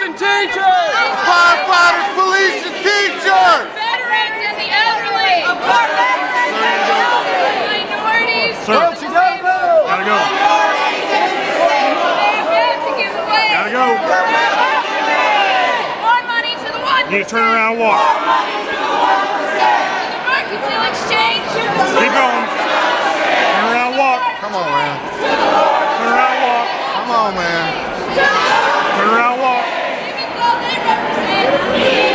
and teachers! Firefighters, police, and teachers! Veterans and the elderly! Minorities! Sir. Gotta go. Gotta go. More money to the 1%! You need to turn around and walk. The Mercantile Exchange! Keep going. Turn around and walk. Come on, man. Turn around and walk. Come on, man. Turn around and walk. Even though they represent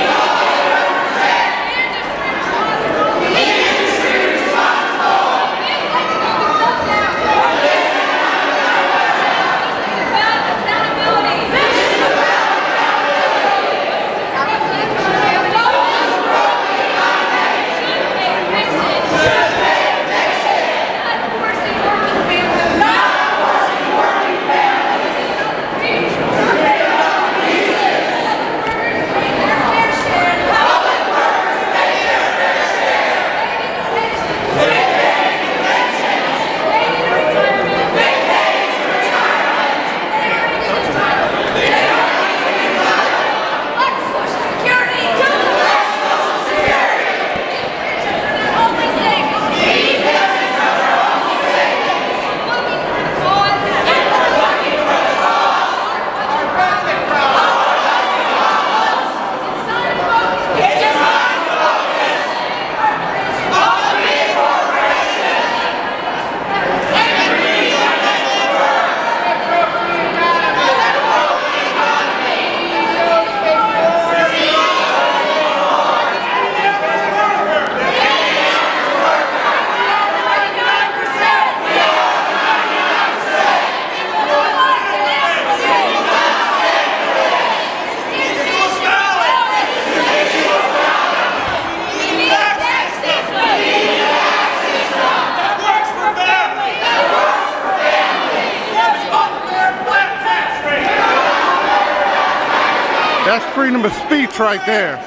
That's freedom of speech right there.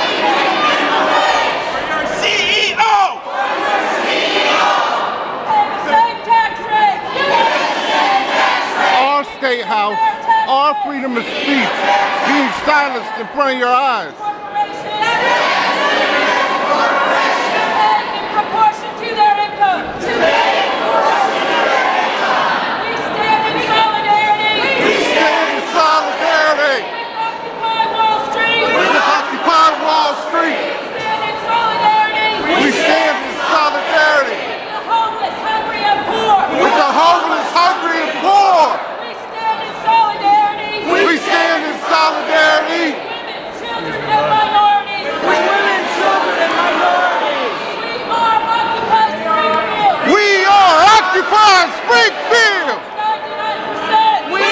CEO! same tax rate! Our state house, our freedom of speech being silenced in front of your eyes. In proportion to their income! We stand in solidarity! We stand in solidarity Occupy Wall Street! with Occupy Wall Street. Stand in solidarity! We stand in solidarity The homeless, hungry, and poor! with the homeless, hungry, and poor. We stand in solidarity! We stand in solidarity Women, children, and minorities! women, children, and minorities. We are Occupy Springfield! We are Occupying Springfield. 99%! 99%.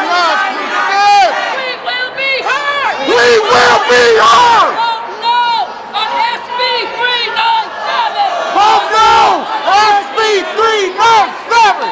We will be heard! We will be heard. Vote no on SB 397! Oh no! SB 397!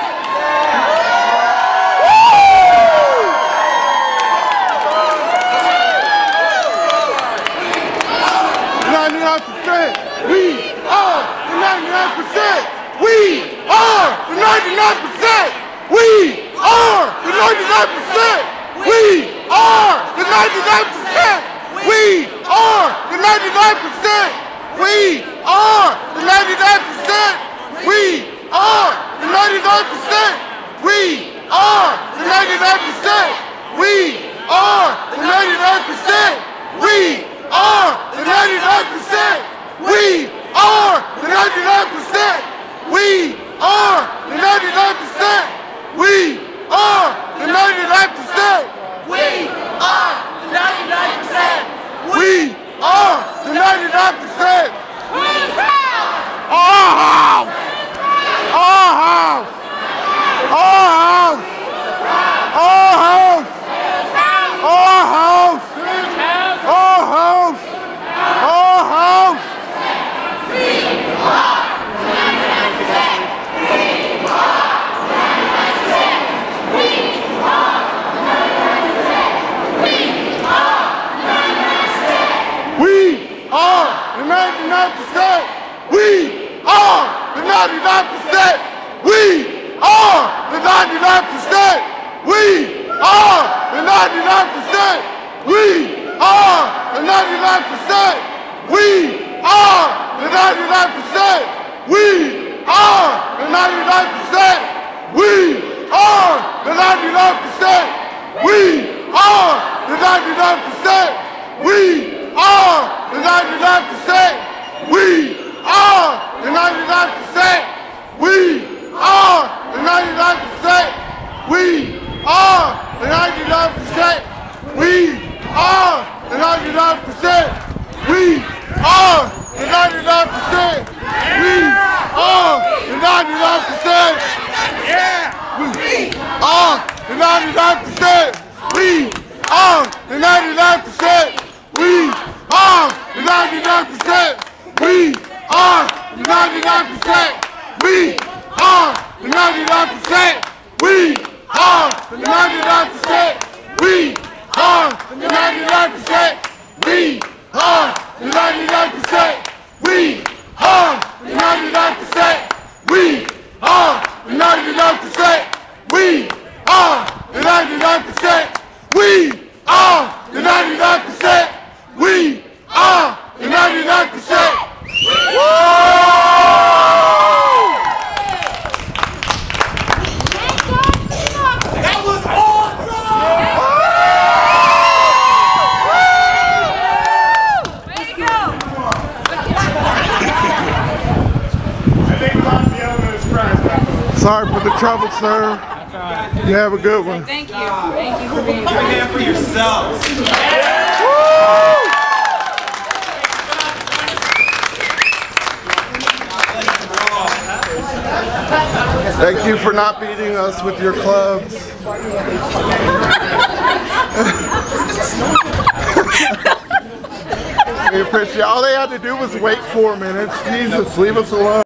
We are the 99%! We are the 99%! We are the 99%! We are the 99%! We are the 99%! We are the 99%! We are the 99%! We are the 99%! We are the 99%! We are the 99%! We are the 99%! We are the 99%! We are the 99%! We are the 99%! We are the 99%! Our house! Our house! Our house! Our house! Our house! Our house! Our house! We are the 99%! We are the 99%! We are the 99%! We are the 99%! We are the 99%. We are the 99%. We are the 99%. We are the 99%. We are the 99%. We are the 99%. We are the 99%. We are the 99%. We are the 99%. We are the 99%. We are the 99%. We are the 99%. Yeah. We are the 99%. We are the 99%. We are the 99%. We are the 99%. We are the 99%. We are the 99%. We are the 99%. We are the 99%. We are the 99%. We are the 99%. We are the 99%. We are the 99%. We are the 99%. That was awesome! Way to go! I think Bob's yelling at his cries back home. Sorry for the trouble, sir. You have a good one. Thank you. Thank you for being Give a hand for yourselves. Thank you for not beating us with your clubs. We appreciate it. All they had to do was wait 4 minutes. Jesus, leave us alone.